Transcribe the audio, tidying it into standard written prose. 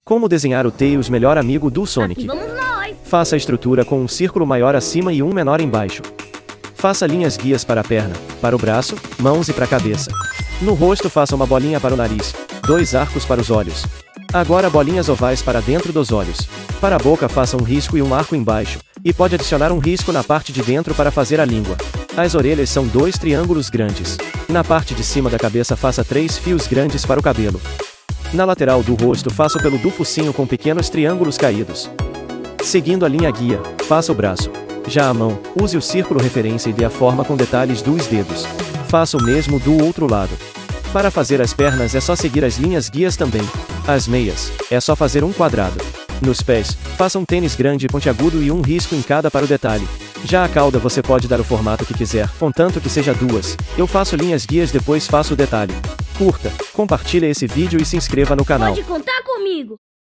Como desenhar o Tails, melhor amigo do Sonic? Aqui vamos nós! Faça a estrutura com um círculo maior acima e um menor embaixo. Faça linhas guias para a perna, para o braço, mãos e para a cabeça. No rosto faça uma bolinha para o nariz, 2 arcos para os olhos. Agora bolinhas ovais para dentro dos olhos. Para a boca faça um risco e um arco embaixo, e pode adicionar um risco na parte de dentro para fazer a língua. As orelhas são 2 triângulos grandes. Na parte de cima da cabeça faça 3 fios grandes para o cabelo. Na lateral do rosto faça o pelo do focinho com pequenos triângulos caídos. Seguindo a linha guia, faça o braço. Já a mão, use o círculo referência e dê a forma com detalhes dos dedos. Faça o mesmo do outro lado. Para fazer as pernas é só seguir as linhas guias também. As meias, é só fazer um quadrado. Nos pés, faça um tênis grande e pontiagudo e um risco em cada para o detalhe. Já a cauda você pode dar o formato que quiser, contanto que seja 2. Eu faço linhas guias, depois faço o detalhe. Curta, compartilhe esse vídeo e se inscreva no canal. Pode contar comigo!